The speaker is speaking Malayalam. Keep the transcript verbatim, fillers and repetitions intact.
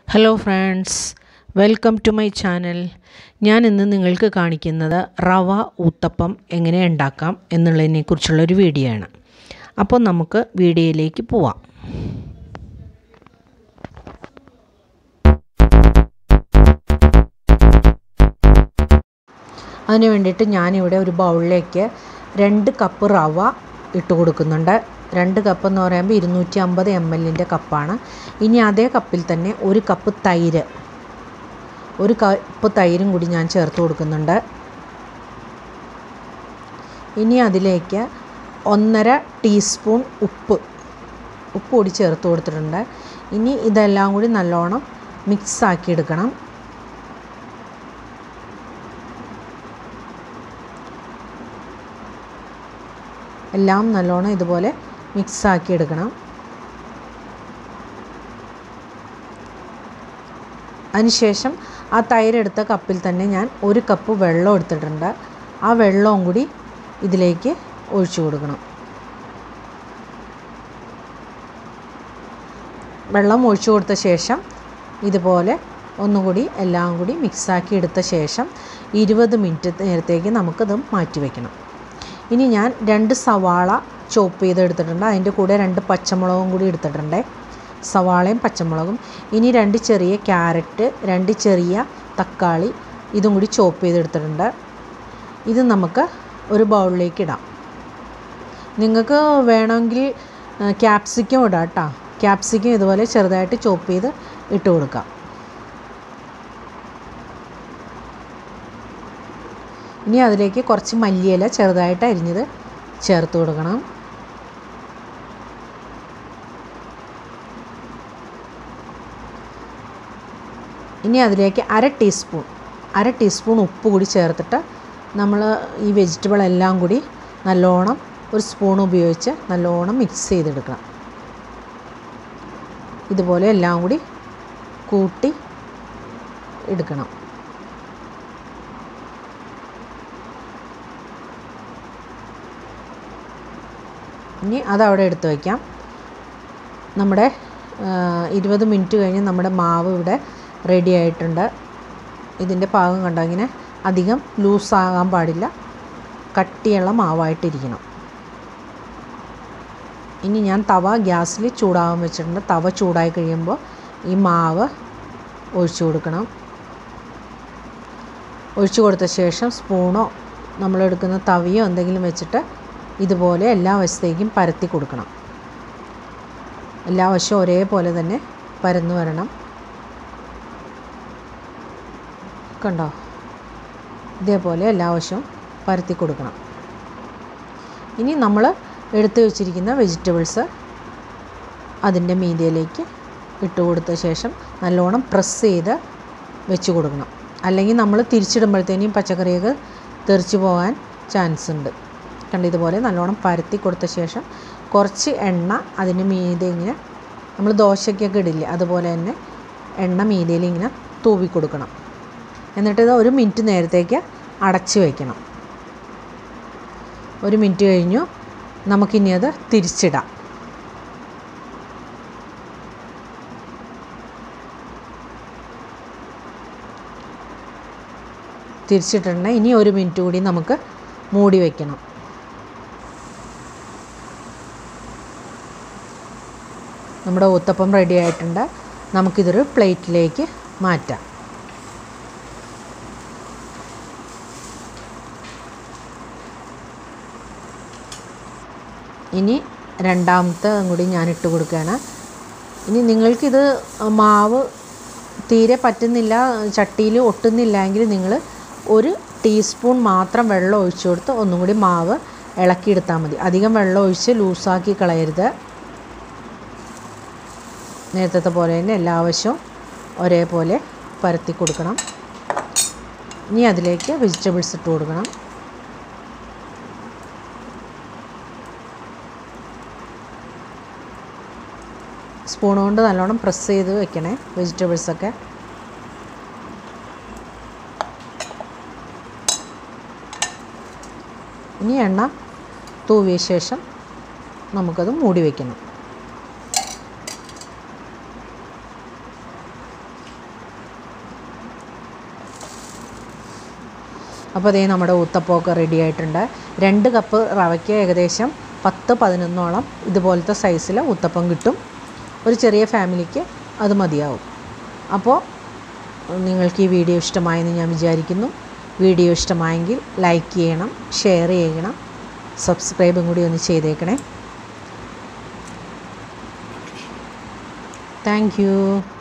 Hello friends, welcome to my channel. ഞാൻ ഇന്ന് നിങ്ങൾക്ക് കാണിക്കുന്നത് റവ ഊത്തപ്പം എങ്ങനെ ഉണ്ടാക്കാം എന്നുള്ളതിനെക്കുറിച്ചുള്ളൊരു വീഡിയോ ആണ്. അപ്പോൾ നമുക്ക് വീഡിയോയിലേക്ക് പോവാം. അതിന് വേണ്ടിയിട്ട് ഞാനിവിടെ ഒരു ബൗളിലേക്ക് രണ്ട് കപ്പ് റവ ഇട്ട് കൊടുക്കുന്നുണ്ട്. രണ്ട് കപ്പ് എന്ന് പറയുമ്പോൾ ഇരുന്നൂറ്റി അമ്പത് എം എല്ലിൻ്റെ കപ്പാണ്. ഇനി അതേ കപ്പിൽ തന്നെ ഒരു കപ്പ് തൈര് ഒരു കപ്പ് തൈരും കൂടി ഞാൻ ചേർത്ത് കൊടുക്കുന്നുണ്ട്. ഇനി അതിലേക്ക് ഒന്നര ടീസ്പൂൺ ഉപ്പ് ഉപ്പ് കൂടി ചേർത്ത് കൊടുത്തിട്ടുണ്ട്. ഇനി ഇതെല്ലാം കൂടി നല്ലോണം മിക്സ് ആക്കി എടുക്കണം. എല്ലാം നല്ലോണം ഇതുപോലെ മിക്സ് ആക്കി എടുക്കണം. അതിനുശേഷം ആ തൈരെടുത്ത കപ്പിൽ തന്നെ ഞാൻ ഒരു കപ്പ് വെള്ളം എടുത്തിട്ടുണ്ട്. ആ വെള്ളവും കൂടി ഇതിലേക്ക് ഒഴിച്ചു കൊടുക്കണം. വെള്ളം ഒഴിച്ചു കൊടുത്ത ശേഷം ഇതുപോലെ ഒന്നുകൂടി എല്ലാം കൂടി മിക്സാക്കി എടുത്ത ശേഷം ഇരുപത് മിനിറ്റ് നേരത്തേക്ക് നമുക്കത് മാറ്റി വയ്ക്കണം. ഇനി ഞാൻ രണ്ട് സവാള ചോപ്പ് ചെയ്തെടുത്തിട്ടുണ്ട്. അതിൻ്റെ കൂടെ രണ്ട് പച്ചമുളകും കൂടി എടുത്തിട്ടുണ്ട്. സവാളയും പച്ചമുളകും. ഇനി രണ്ട് ചെറിയ ക്യാരറ്റ്, രണ്ട് ചെറിയ തക്കാളി ഇതും കൂടി ചോപ്പ് ചെയ്തെടുത്തിട്ടുണ്ട്. ഇത് നമുക്ക് ഒരു ബൗളിലേക്ക് ഇടാം. നിങ്ങൾക്ക് വേണമെങ്കിൽ ക്യാപ്സിക്കം ഇടാം കേട്ടോ. ക്യാപ്സിക്കം ഇതുപോലെ ചെറുതായിട്ട് ചോപ്പ് ചെയ്ത് ഇട്ട് കൊടുക്കാം. ഇനി അതിലേക്ക് കുറച്ച് മല്ലിയില ചെറുതായിട്ട് അരിഞ്ഞത് ചേർത്ത് കൊടുക്കണം. ഇനി അതിലേക്ക് അര ടീസ്പൂൺ അര ടീസ്പൂൺ ഉപ്പ് കൂടി ചേർത്തിട്ട് നമ്മൾ ഈ വെജിറ്റബിൾ എല്ലാം കൂടി നല്ലോണം ഒരു സ്പൂൺ ഉപയോഗിച്ച് നല്ലോണം മിക്സ് ചെയ്തെടുക്കണം. ഇതുപോലെ എല്ലാം കൂടി കൂട്ടി എടുക്കണം. ഇനി അതവിടെ എടുത്ത് വയ്ക്കാം. നമ്മുടെ ഇരുപത് മിനിറ്റ് കഴിഞ്ഞ് നമ്മുടെ മാവ് ഇവിടെ റെഡി ആയിട്ടുണ്ട്. ഇതിൻ്റെ പാകം കണ്ടോ, ഇങ്ങനെ അധികം ലൂസാകാൻ പാടില്ല, കട്ടിയുള്ള മാവായിട്ടിരിക്കണം. ഇനി ഞാൻ തവ ഗ്യാസിൽ ചൂടാകാൻ വെച്ചിട്ടുണ്ട്. തവ ചൂടായി കഴിയുമ്പോൾ ഈ മാവ് ഒഴിച്ചു കൊടുക്കണം. ഒഴിച്ചു കൊടുത്ത ശേഷം സ്പൂണോ നമ്മളെടുക്കുന്ന തവിയോ എന്തെങ്കിലും വെച്ചിട്ട് ഇതുപോലെ എല്ലാ വശത്തേക്കും പരത്തി കൊടുക്കണം. എല്ലാ വശവും ഒരേപോലെ തന്നെ പരന്നു വരണം. കണ്ടോ, ഇതേപോലെ എല്ലാ വശവും പരത്തി കൊടുക്കണം. ഇനി നമ്മൾ എടുത്തു വച്ചിരിക്കുന്ന വെജിറ്റബിൾസ് അതിൻ്റെ മീതിയിലേക്ക് ഇട്ട് കൊടുത്ത ശേഷം നല്ലോണം പ്രസ് ചെയ്ത് വെച്ച് കൊടുക്കണം. അല്ലെങ്കിൽ നമ്മൾ തിരിച്ചിടുമ്പോഴത്തേനും പച്ചക്കറിയൊക്കെ തെറിച്ച് പോകാൻ ചാൻസ് ഉണ്ട്. കണ്ട് ഇതുപോലെ നല്ലോണം പരത്തി കൊടുത്ത ശേഷം കുറച്ച് എണ്ണ അതിന് മീതെ ഇങ്ങനെ നമ്മൾ ദോശയ്ക്കൊക്കെ ഇടില്ലേ, അതുപോലെ തന്നെ എണ്ണ മീതയിൽ ഇങ്ങനെ തൂവി കൊടുക്കണം. എന്നിട്ട് ഇത് ഒരു മിനിറ്റ് നേരത്തേക്ക് അടച്ച് വയ്ക്കണം. ഒരു മിനിറ്റ് കഴിഞ്ഞു. നമുക്കിനി അത് തിരിച്ചിടാം. തിരിച്ചിട്ടുണ്ടെങ്കിൽ ഇനി ഒരു മിനിറ്റ് കൂടി നമുക്ക് മൂടി വയ്ക്കണം. നമ്മുടെ ഊത്തപ്പം റെഡി ആയിട്ടുണ്ട്. നമുക്കിതൊരു പ്ലേറ്റിലേക്ക് മാറ്റാം. ഇനി രണ്ടാമത്തെ കൂടി ഞാൻ ഇട്ട് കൊടുക്കുകയാണ്. ഇനി നിങ്ങൾക്കിത് മാവ് തീരെ പറ്റുന്നില്ല, ചട്ടിയിൽ ഒട്ടുന്നില്ല എങ്കിൽ നിങ്ങൾ ഒരു ടീസ്പൂൺ മാത്രം വെള്ളം ഒഴിച്ചു കൊടുത്ത് ഒന്നും കൂടി മാവ് ഇളക്കിയെടുത്താൽ മതി. അധികം വെള്ളം ഒഴിച്ച് ലൂസാക്കി കളയരുത്. നേരത്തെ പോലെ തന്നെ എല്ലാ വശവും ഒരേപോലെ പരത്തി കൊടുക്കണം. ഇനി അതിലേക്ക് വെജിറ്റബിൾസ് ഇട്ട് കൊടുക്കണം. സ്പൂൺ കൊണ്ട് നല്ലോണം പ്രസ് ചെയ്ത് വെക്കണേ വെജിറ്റബിൾസൊക്കെ. ഇനി എണ്ണ തൂവിയ ശേഷം നമുക്കത് മൂടി വയ്ക്കണം. അപ്പോൾ അതേ നമ്മുടെ ഊത്തപ്പമൊക്കെ റെഡി ആയിട്ടുണ്ട്. രണ്ട് കപ്പ് റവയ്ക്ക് ഏകദേശം പത്ത് പതിനൊന്നോളം ഇതുപോലത്തെ സൈസിൽ ഊത്തപ്പം കിട്ടും. ഒരു ചെറിയ ഫാമിലിക്ക് അത് മതിയാവും. അപ്പോൾ നിങ്ങൾക്ക് ഈ വീഡിയോ ഇഷ്ടമായെന്ന് ഞാൻ വിചാരിക്കുന്നു. വീഡിയോ ഇഷ്ടമായെങ്കിൽ ലൈക്ക് ചെയ്യണം, ഷെയർ ചെയ്യണം, സബ്സ്ക്രൈബും കൂടി ഒന്ന് ചെയ്തേക്കണേ. Thank U.